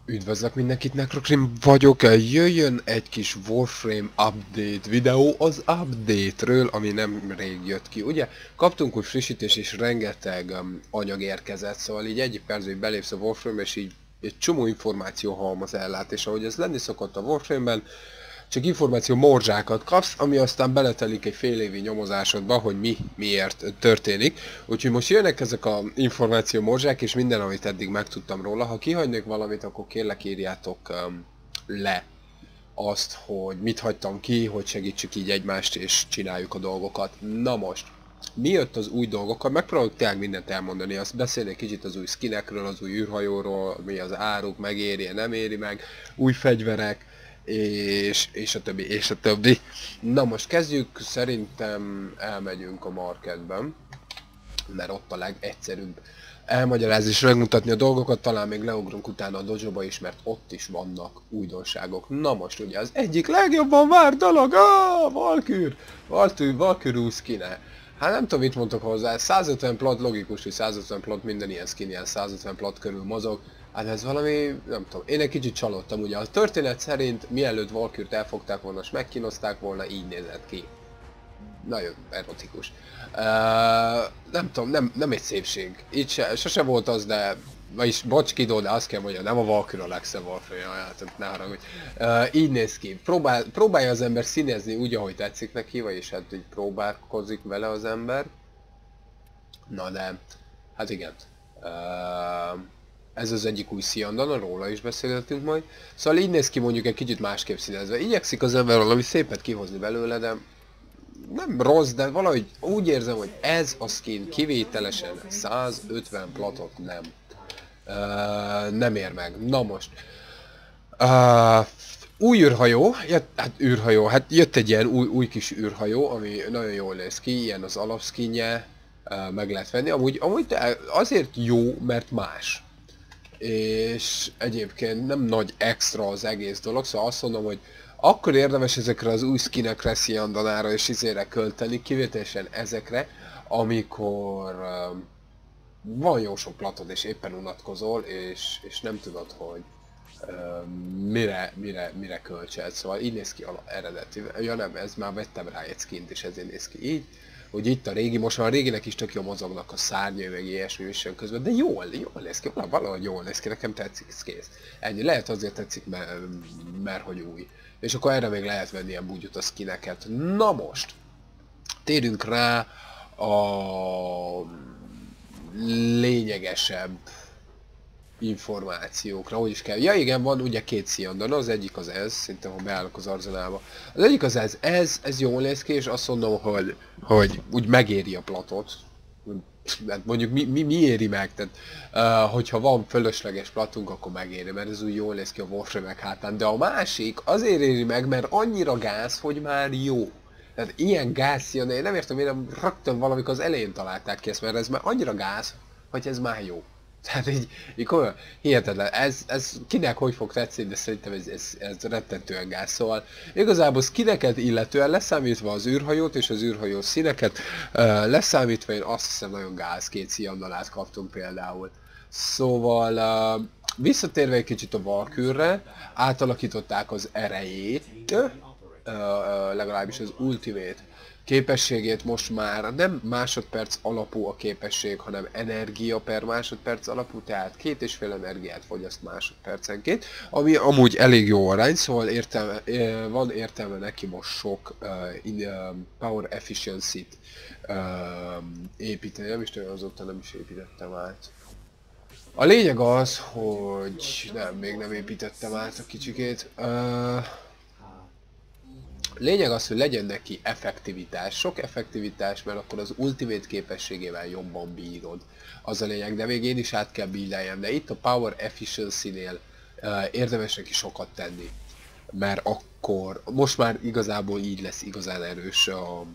Üdvözlök mindenkit, Necrokrim vagyok, jöjjön egy kis Warframe update videó az update-ről, ami nem rég jött ki. Ugye kaptunk úgy frissítés és rengeteg anyag érkezett, szóval így egyik percben így belépsz a Warframe-be és így egy csomó információ halmaz ellát, és ahogy ez lenni szokott a Warframe-ben, csak információ morzsákat kapsz, ami aztán beletelik egy fél évi nyomozásodba, hogy miért történik. Úgyhogy most jönnek ezek a információ morzsák, és minden, amit eddig megtudtam róla. Ha kihagynék valamit, akkor kérlek írjátok le azt, hogy mit hagytam ki, hogy segítsük így egymást, és csináljuk a dolgokat. Na most, mi jött az új dolgokkal? Megpróbálok tényleg mindent elmondani, azt beszélni kicsit az új skinekről, az új űrhajóról, mi az áruk, megéri, nem éri meg, új fegyverek, és a többi, és a többi. Na most kezdjük, szerintem elmegyünk a marketben, mert ott a legegyszerűbb elmagyarázni és megmutatni a dolgokat, talán még leugrunk utána a dojoba is, mert ott is vannak újdonságok. Na most ugye az egyik legjobban várt dolog, Valkyr új skine. Hát nem tudom, mit mondtok hozzá, 150 plat logikus, hogy 150 plat minden ilyen skin, ilyen 150 plat körül mozog. Hát ez valami, nem tudom, én egy kicsit csalódtam, ugye a történet szerint mielőtt Valkyrt elfogták volna és megkínozták volna, így nézett ki. Nagyon erotikus. Nem tudom, nem egy szépség. Így sose volt az, de... Vagyis, bocs Kidó, de azt kell mondjam, nem a Valkyr a legszebb Warframe, hát ne haragudj. Így néz ki. Próbálja az ember színezni úgy, ahogy tetszik neki, vagyis hát így próbálkozik vele az ember. Na de, hát igen. Ez az egyik új Siandana, róla is beszélhetünk majd. Szóval így néz ki mondjuk egy kicsit másképp színezve. Igyekszik az ember valami szépet kihozni belőle, de nem rossz, de valahogy úgy érzem, hogy ez a skin kivételesen 150 platot nem ér meg. Na most. Új űrhajó, hát jött egy ilyen új kis űrhajó, ami nagyon jól néz ki, ilyen az alapskinje, meg lehet venni. Amúgy azért jó, mert más. És egyébként nem nagy extra az egész dolog, szóval azt mondom, hogy akkor érdemes ezekre az új skinekre, Siandanára és izére költeni, kivételesen ezekre, amikor van jó sok platod és éppen unatkozol, és nem tudod, hogy mire költsed. Szóval így néz ki eredeti. Ja nem, ez már vettem rá egy skint, és ezért néz ki így. Hogy itt a régi, most már a réginek is tök jól mozognak a szárnyai, meg ilyesmi is közben, de jól néz ki, valahogy jól néz ki, nekem tetszik, ez kész. Ennyi, lehet azért tetszik, mert hogy új. És akkor erre még lehet venni ilyen búgyút a skineket. Na most, térünk rá a lényegesebb információkra, hogy is kell. Ja igen, van ugye két Siandana, az egyik az ez, szerintem ha beállok az arzenába. Az egyik az ez jól néz ki, és azt mondom, hogy úgy megéri a platot. Hát mondjuk mi éri meg, tehát hogyha van fölösleges platunk, akkor megéri, mert ez úgy jól néz ki a Warframe-ek hátán. De a másik azért éri meg, mert annyira gáz, hogy már jó. Tehát ilyen gáz jön, én nem értem, miért nem rögtön valamikor az elején találták ki ezt, mert ez már annyira gáz, hogy ez már jó. Tehát így komolyan, hihetetlen, ez kinek hogy fog tetszeni, de szerintem ez rettentően gáz. Szóval igazából skineket illetően leszámítva az űrhajót és az űrhajó színeket, leszámítva én azt hiszem nagyon gáz két Siandalát kaptunk például. Szóval visszatérve egy kicsit a Valkyrre, átalakították az erejét, legalábbis az Ultimate képességét most már nem másodperc alapú a képesség, hanem energia per másodperc alapú, tehát 2,5 energiát fogyaszt másodpercenként, ami amúgy elég jó arány, szóval van értelme neki most sok power efficiency-t építeni, nem is tudom, azóta nem is építettem át. A lényeg az, hogy még nem építettem át a kicsikét. Lényeg az, hogy legyen neki effektivitás, sok effektivitás, mert akkor az ultimate képességével jobban bírod. Az a lényeg, de még én is át kell buildeljem, de itt a Power Efficiency-nél érdemes neki sokat tenni. Mert akkor, most már igazából így lesz igazán erős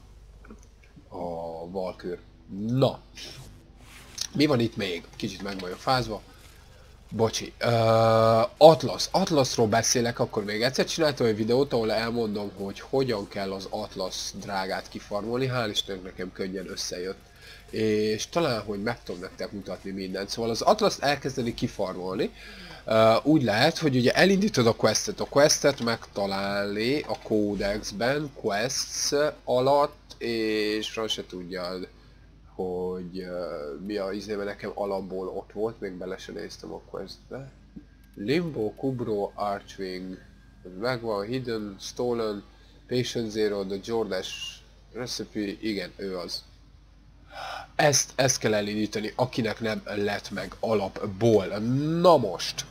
a Valkyr. Na, mi van itt még? Kicsit meg vagyok fázva. Bocsi, Atlasról beszélek, akkor még egyszer csináltam egy videót, ahol elmondom, hogy hogyan kell az Atlas drágát kifarmolni, hál' Istennek nekem könnyen összejött. és talán, hogy meg tudom nektek mutatni mindent. Szóval az Atlaszt elkezdeni kifarmolni, úgy lehet, hogy ugye elindítod a questet megtalálni a kódexben, quests alatt, és azt se tudjad, hogy mi a izébe, nekem alapból ott volt, még bele se néztem a questbe. Limbo, Kubro, Archwing, megvan, Hidden, Stolen, Patient Zero, The Jordash Recipe, igen, ő az. Ezt kell elindítani, akinek nem lett meg alapból. Na most!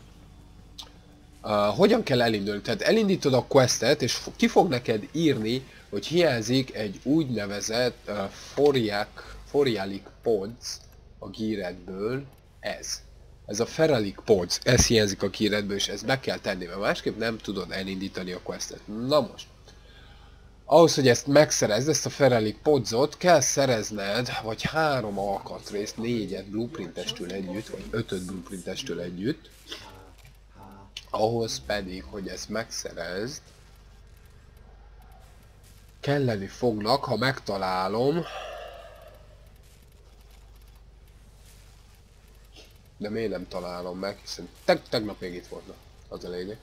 Hogyan kell elindulni? Tehát elindítod a questet, és ki fog neked írni, hogy hiányzik egy úgynevezett Forialic Pods a gíredből, ez a Feralic Pods, ez hiányzik a gíredből, és ezt be kell tenni, mert másképp nem tudod elindítani a questet. Na most! Ahhoz, hogy ezt megszerezd, ezt a Feralic Podzot, kell szerezned, vagy 3 alkatrészt, 4-et blueprintestől együtt, vagy 5-öt blueprintestől együtt. Ahhoz pedig, hogy ezt megszerezd, kelleni fognak, ha megtalálom, de miért nem találom meg, hiszen tegnap még itt volna, az a lényeg.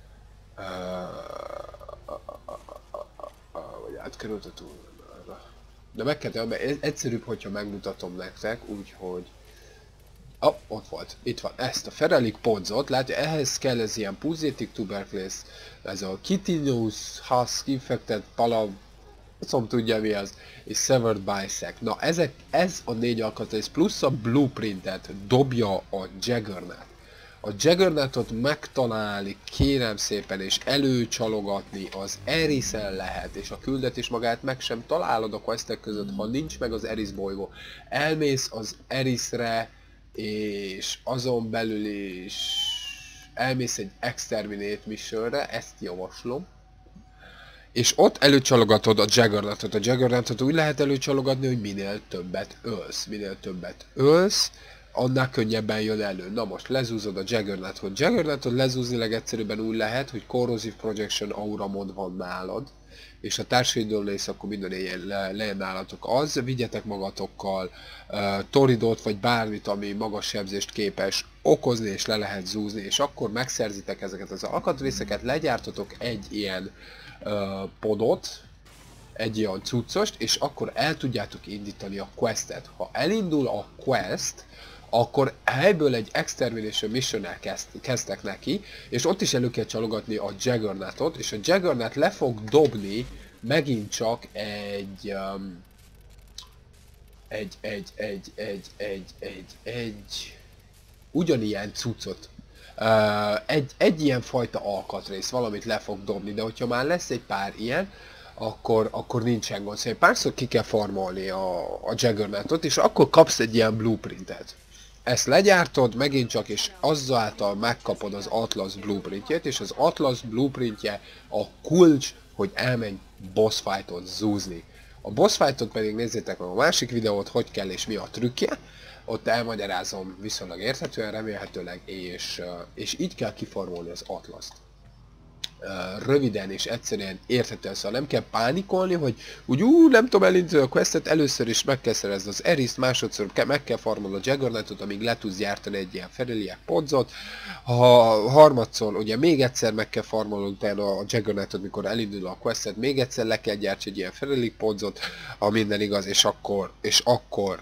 Vagy átkerült a túlra. De meg kell tenni, mert egyszerűbb, hogyha megmutatom nektek, úgyhogy... ott volt, itt van, ezt a Feralic Podzot, látja, ehhez kell ez ilyen Pulsating Tuberculosis, ez a Chitinous Husk Infected Palav, azt tudja mi az, és Severed Bisect. Na ez a 4 alkatrész plusz a blueprintet dobja a Juggernaut. A Juggernaut megtalálni, kérem szépen, és előcsalogatni az Eriszen lehet, és a küldetés magát meg sem találod a questek között, ha nincs meg az Eris bolygó. Elmész az Erisre, és azon belül is elmész egy Exterminate missionre, ezt javaslom. És ott előcsalogatod a Juggernautot. A Juggernautot úgy lehet előcsalogatni, hogy minél többet ölsz. Minél többet ölsz, annál könnyebben jön elő. Na most lezúzod a Juggernautot. Juggernautot lezúzni legegyszerűbben úgy lehet, hogy Corrosive Projection Aura mod van nálad, és a társaidől lesz, akkor minden éjjel legyen nálatok az, vigyetek magatokkal Toridot, vagy bármit, ami magas sebzést képes okozni, és le lehet zúzni, és akkor megszerzitek ezeket az alkatrészeket, legyártotok egy ilyen podot, egy ilyen cuccost, és akkor el tudjátok indítani a questet. Ha elindul a quest, akkor helyből egy Extermination Mission-nel kezdtek neki, és ott is elő kell csalogatni a Juggernautot, és a Juggernaut le fog dobni megint csak egy ugyanilyen cuccot. Egy ilyen fajta alkatrész, valamit le fog dobni, de hogyha már lesz egy pár ilyen, akkor nincsen gond. Szóval párszor ki kell farmolni a Juggernautot, és akkor kapsz egy ilyen blueprintet. Ezt legyártod megint csak, és azzáltal megkapod az Atlas blueprintjét, és az Atlas blueprintje a kulcs, hogy elmenj boss fightot zúzni. A boss fightot pedig nézzétek meg a másik videót, hogy kell és mi a trükkje. Ott elmagyarázom viszonylag érthetően, remélhetőleg, és így kell kifarmolni az Atlaszt. Röviden és egyszerűen érthetően, szóval nem kell pánikolni, hogy úgy nem tudom elindítani a questet, először is meg kell szerezni az Eriszt, másodszor meg kell farmolni a Juggernautot, amíg le tudsz gyártani egy ilyen Feralic Podzot, harmadszor ugye még egyszer meg kell farmolni utána a Juggernautot, mikor elindul a questet, még egyszer le kell gyártani egy ilyen Feralic Podzot, ha minden igaz, és akkor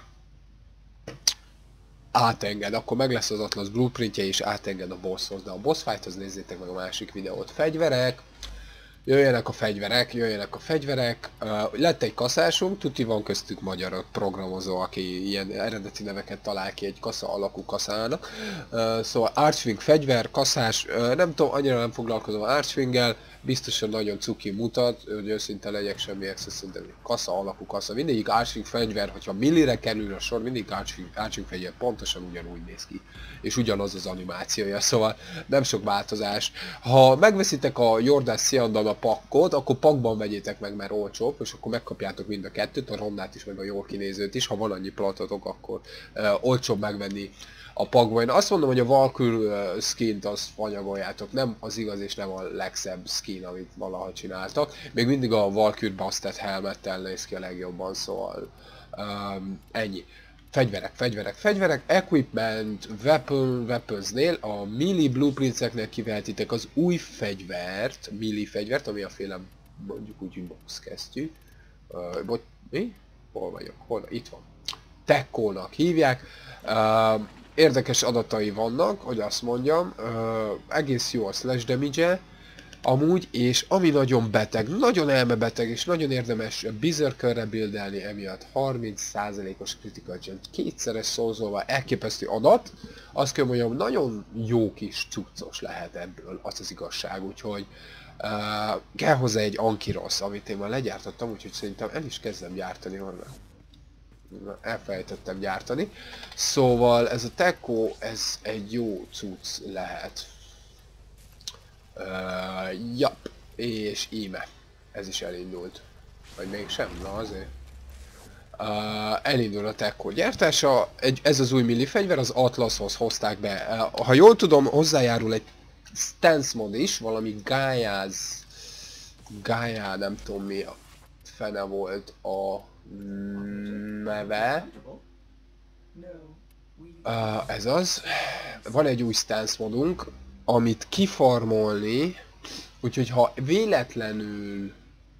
átenged, akkor meg lesz az Atlas blueprintje és átenged a bosshoz, de a boss fighthoz nézzétek meg a másik videót. Fegyverek, jöjjenek a fegyverek, lett egy kaszásunk, tuti van köztük magyar programozó, aki ilyen eredeti neveket talál ki egy kasza alakú kaszának. Szóval Archwing fegyver, kaszás, nem tudom, annyira nem foglalkozom Archwinggel, biztosan nagyon cuki mutat, hogy őszinte legyek, semmi extra, de kasza alakú kasza. Mindegyik Archwing fegyver, hogyha millire kerül a sor, mindig Archwing fegyver pontosan ugyanúgy néz ki. És ugyanaz az animációja, szóval nem sok változás. Ha megveszitek a Jordash Siandana pakkot, akkor pakban vegyétek meg, mert olcsóbb, és akkor megkapjátok mind a kettőt, a rondát is, meg a jól kinézőt is. Ha van annyi platotok, akkor olcsóbb megvenni a pakba. Én azt mondom, hogy a Valkyrie skint azt anyagoljátok, nem az igaz és nem a legszebb skin, amit valaha csináltak. Még mindig a Valkyrie Busted helmettel néz ki a legjobban, szóval ennyi. Fegyverek, equipment, weaponsnél, a melee blueprintseknél kivehetitek az új fegyvert, melee fegyvert, ami a féle, mondjuk úgy, boxkesztyű. Mi? Hol vagyok? Itt van. Tekónak hívják. Érdekes adatai vannak, hogy azt mondjam. Egész jó a slash damage-e. Amúgy, és ami nagyon beteg, nagyon elmebeteg, és nagyon érdemes Berserkerre buildelni, emiatt 30%-os critical chance, kétszeres szózolva, elképesztő adat. Azt kell mondjam, nagyon jó kis cuccos lehet ebből, az az igazság, úgyhogy kell hozzá egy Ankyros, amit én már legyártottam, úgyhogy szerintem el is kezdem gyártani onnan. Elfelejtettem gyártani. Szóval ez a Tekko, ez egy jó cucc lehet. Jap, és íme. Ez is elindult. Vagy mégsem? Na azért. Elindul a Tekko gyártása. Ez az új milli fegyver, az Atlashoz hozták be. Ha jól tudom, hozzájárul egy stance mod is, valami Gaia, nem tudom mi a fene volt a neve. Ez az. Van egy új stance modunk, amit kifarmolni, úgyhogy ha véletlenül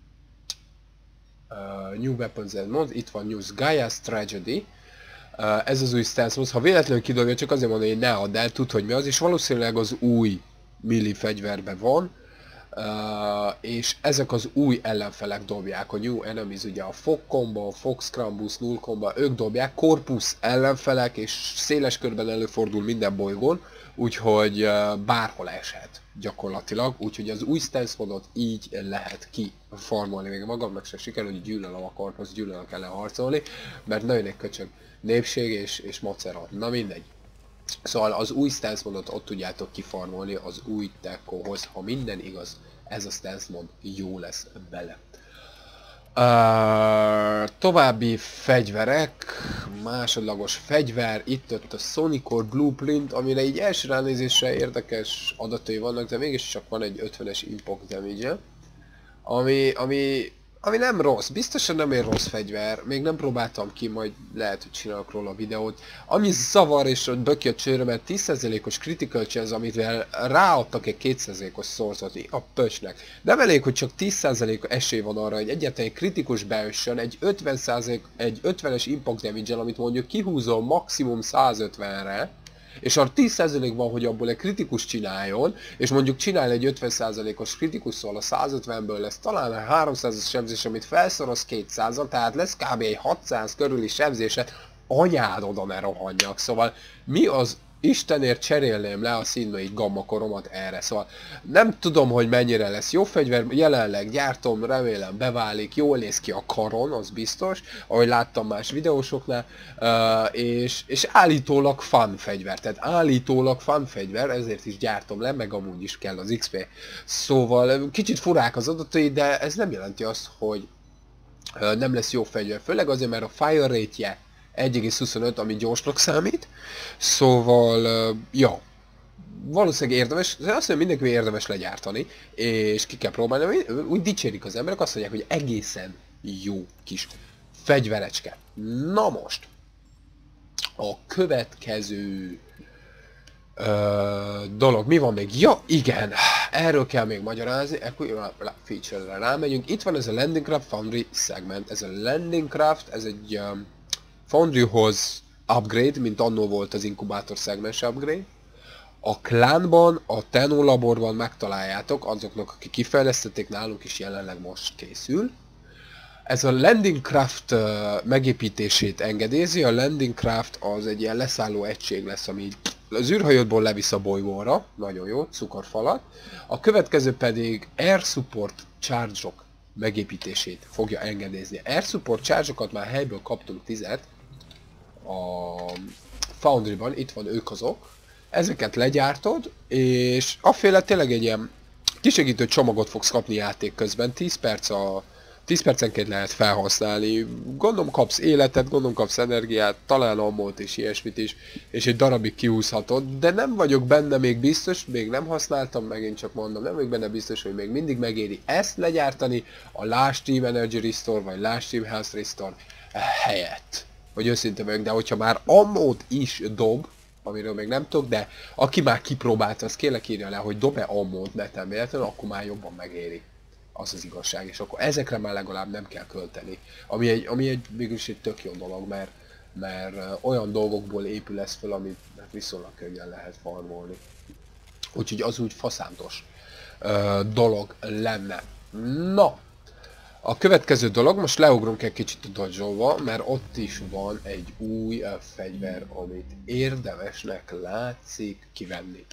New Weapons and Mod, itt van News Gaia's Tragedy, ez az új stance mod, ha véletlenül kidobja, csak azért mondom, hogy ne add el, tudd, hogy mi az, és valószínűleg az új melee fegyverben van, és ezek az új ellenfelek dobják, a New Enemies, ugye a Fog Combo, Fox Crambus, Null Combo, ők dobják, Corpus ellenfelek, és széles körben előfordul minden bolygón, úgyhogy bárhol eshet gyakorlatilag, úgyhogy az új stance modot így lehet kifarmolni, még magamnak se sikerül, hogy gyűlölöm a Corpus, gyűlölöm ellen harcolni, mert nagyon egy köcsög népség és macera, na mindegy. Szóval az új stance modot ott tudjátok kifarmolni az új Tekkohoz, ha minden igaz, ez a stance mod jó lesz bele. További fegyverek, másodlagos fegyver, itt a Sonicor Blueprint, amire így első ránézésre érdekes adatai vannak, de mégis csak van egy 50-es impact damage-e, ami nem rossz, biztosan nem egy rossz fegyver, még nem próbáltam ki, majd lehet, hogy csinálok róla a videót. Ami zavar és böki a csőrömet, 10%-os critical chance, amivel ráadtak egy 2%-os szorzat a pöcsnek. Nem elég, hogy csak 10% esély van arra, hogy egyáltalán egy kritikus beüssön, egy 50-es impact damage-el, amit mondjuk kihúzom maximum 150-re, és ha 10% van, hogy abból egy kritikus csináljon, és mondjuk csinál egy 50%-os kritikus, szóval a 150-ből lesz talán egy 300-as sebzés, amit felszoroz 200-al, tehát lesz kb. Egy 600 körüli sebzése, anyád oda ne rohanjak, szóval mi az Istenért cserélném le a színmai gamma koromat erre, szóval nem tudom, hogy mennyire lesz jó fegyver, jelenleg gyártom, remélem beválik, jól néz ki a karon, az biztos, ahogy láttam más videósoknál, és állítólag fun fegyver, tehát állítólag fun fegyver, ezért is gyártom le, meg amúgy is kell az XP. Szóval kicsit furák az adatai, de ez nem jelenti azt, hogy nem lesz jó fegyver, főleg azért, mert a fire rate-je 1,25, ami gyorsnak számít, szóval, ja, valószínűleg érdemes, de azt mondom, mindenki érdemes legyártani, és ki kell próbálni, úgy dicsérik az emberek, azt mondják, hogy egészen jó kis fegyverecske. Na most, a következő dolog, mi van még? Ja, igen, erről kell még magyarázni, feature-re rámegyünk. Itt van ez a Landing Craft Foundry segment, ez a Landing Craft, ez egy Foundryhoz upgrade, mint annól volt az inkubátor szegmens upgrade. A Clanban, a Tenno laborban megtaláljátok, azoknak, akik kifejlesztették, nálunk is jelenleg most készül. Ez a Landing Craft megépítését engedélyezi, a Landing Craft az egy ilyen leszálló egység lesz, ami az űrhajódból levisz a bolygóra, nagyon jó, cukorfalat. A következő pedig Air Support Charge-ok megépítését fogja engedélyezni. Air Support Charge-okat már helyből kaptunk 10-et a Foundry-ban, itt van ők azok. Ezeket legyártod, és afféle tényleg egy ilyen kisegítő csomagot fogsz kapni játék közben, 10 perc a 10 percenként lehet felhasználni, gondolom kapsz életet, gondolom kapsz energiát, talán ammót és ilyesmit is, és egy darabig kiúszhatod, de nem vagyok benne még biztos, még nem használtam, megint csak mondom, nem vagyok benne biztos, hogy még mindig megéri ezt legyártani a Last Team Energy Restore vagy Last Team Health Restore helyett. Hogy őszinte vagyok, de hogyha már ammót is dob, amiről még nem tudok, de aki már kipróbálta, az kérlek írja le, hogy dob-e ammót neten véletlenül, akkor már jobban megéri. Az az igazság, és akkor ezekre már legalább nem kell költeni. Ami egy végülis egy tök jó dolog, mert olyan dolgokból épül ez föl, amit viszonylag könnyen lehet farmolni. Úgyhogy az úgy faszántos dolog lenne. Na! A következő dolog, most leugrunk egy kicsit a dojo-ba, mert ott is van egy új fegyver, amit érdemesnek látszik kivenni.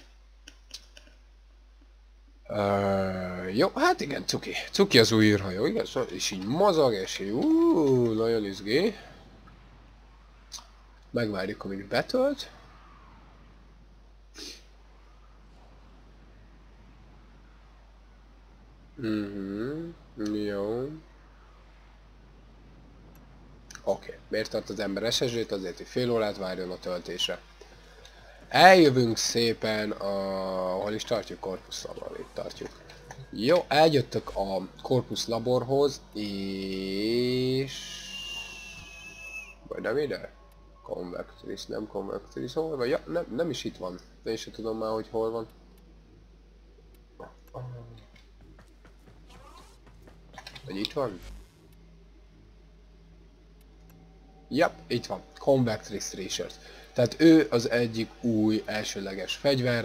Jó, hát igen, cuki. Cuki az új űrhajó, igaz? És így mozog, és így nagyon izgé. Megvárjuk, amíg betölt. Jó. Oké, miért tart az ember SSD-t? Azért, hogy fél órát várjon a töltésre. Eljövünk szépen a... hol is tartjuk? Corpus Labor, itt tartjuk. Jó, eljöttök a Corpus Laborhoz, és... vagy nem ide? Convectris, nem Convectris, hol van? Ja, nem is itt van. De én sem tudom már, hogy hol van. Vagy itt van? Yep, itt van. Convectris Research. Tehát ő az egyik új elsőleges fegyver.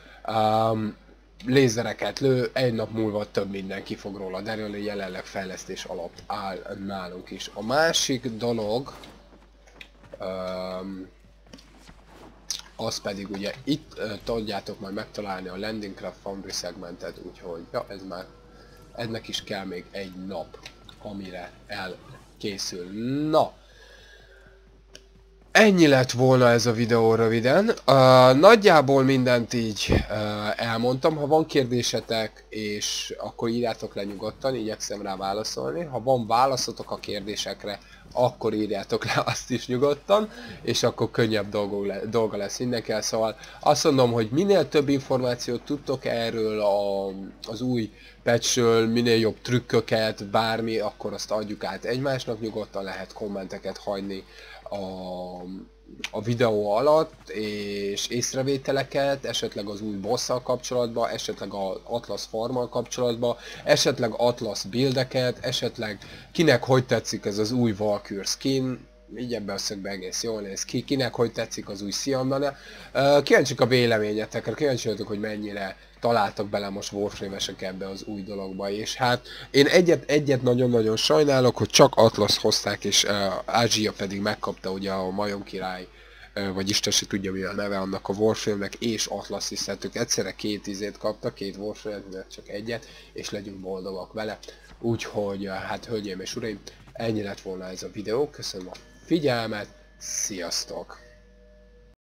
Lézereket lő, egy nap múlva több mindenki fog róla derülni, jelenleg fejlesztés alatt áll nálunk is. A másik dolog, az pedig ugye itt tudjátok majd megtalálni a Landing Craft Foundry szegmentet, úgyhogy ja, ez már, ennek is kell még egy nap, amire elkészül. Na! Ennyi lett volna ez a videó röviden. Nagyjából mindent így elmondtam. Ha van kérdésetek, és akkor írjátok le nyugodtan, igyekszem rá válaszolni. Ha van válaszotok a kérdésekre, akkor írjátok le azt is nyugodtan, és akkor könnyebb dolga lesz mindenkivel. Szóval azt mondom, hogy minél több információt tudtok erről az új patchről, minél jobb trükköket, bármi, akkor azt adjuk át egymásnak, nyugodtan lehet kommenteket hagyni a videó alatt, és észrevételeket, esetleg az új bosszal kapcsolatban, esetleg az Atlas farmmal kapcsolatban, esetleg Atlas buildeket, esetleg kinek hogy tetszik ez az új Valkyr skin, így ebben a szögben egész jól néz ki, kinek hogy tetszik az új Siandana. Kíváncsiak a véleményetekre, kíváncsiak, hogy mennyire találtak bele most Warframe-esek ebbe az új dologba, és hát én egyet nagyon-nagyon sajnálok, hogy csak Atlas hozták, és Ázsia pedig megkapta ugye a Majom király, vagy Isten se tudja mi a neve annak a Warframe-nek, és Atlas is, hát ők egyszerre két izét kaptak, két Warframe-et, csak egyet, és legyünk boldogak vele. Úgyhogy hát hölgyeim és uraim, ennyi lett volna ez a videó, köszönöm a figyelmet, sziasztok!